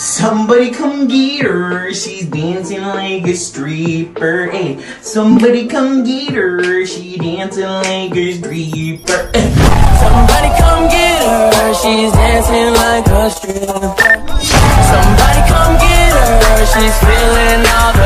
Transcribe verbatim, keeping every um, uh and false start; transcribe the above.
Somebody come get her, she's dancing like a stripper. Hey, somebody come get her, she dancing like a stripper. Hey. Somebody come get her, she's dancing like a stripper. Somebody come get her, she's feeling all the